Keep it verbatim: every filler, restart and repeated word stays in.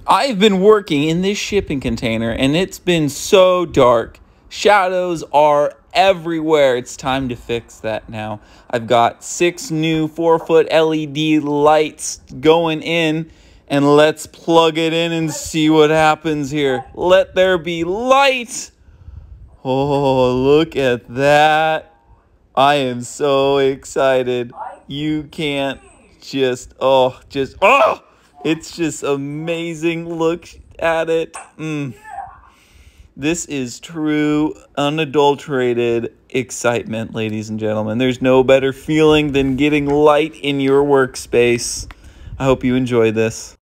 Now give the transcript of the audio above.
I've been working in this shipping container and it's been so dark. Shadows are everywhere. It's time to fix that now. I've got six new four foot L E D lights going in, and let's plug it in and see what happens here. Let there be light. Oh, look at that. I am so excited. You can't just, oh, just, oh, it's just amazing. Look at it. Mm. This is true, unadulterated excitement, ladies and gentlemen. There's no better feeling than getting light in your workspace. I hope you enjoy this.